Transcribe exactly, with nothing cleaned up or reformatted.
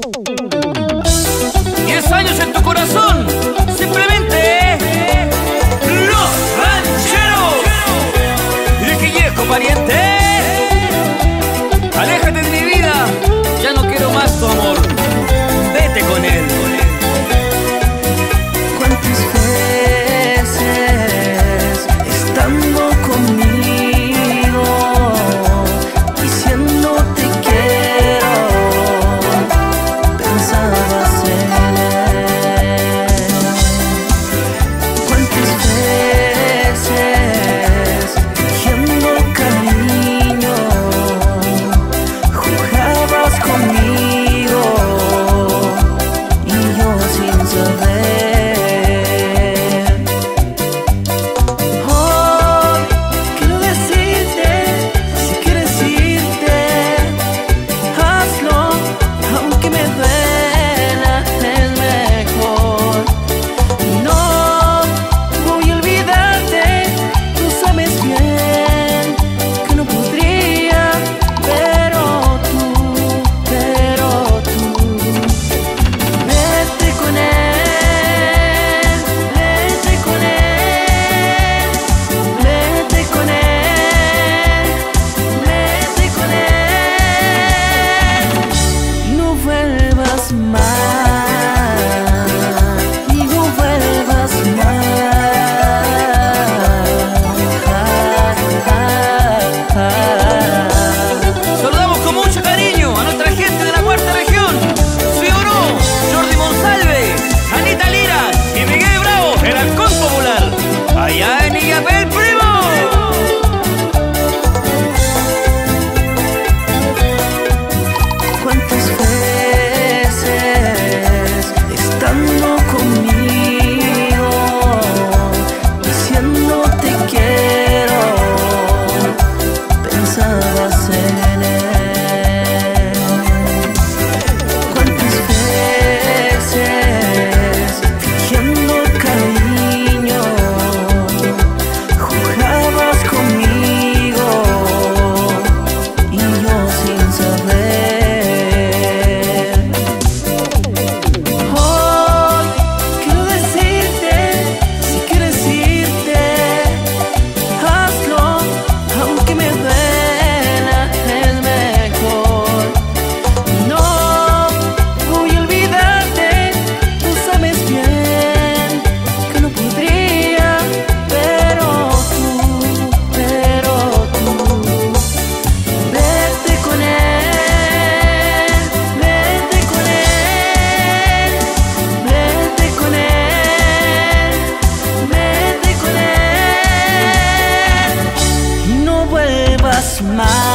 Diez años en tu corazón, simplemente Los Rancheros. Y que viejo pariente, aléjate de mi vida, ya no quiero más tu amor, vete con él. ¿Cuántas veces estando conmigo, diciendo te quiero, pensabas en él? ¿Cuántas veces fingiendo cariño jugabas conmigo y yo sin saber? Más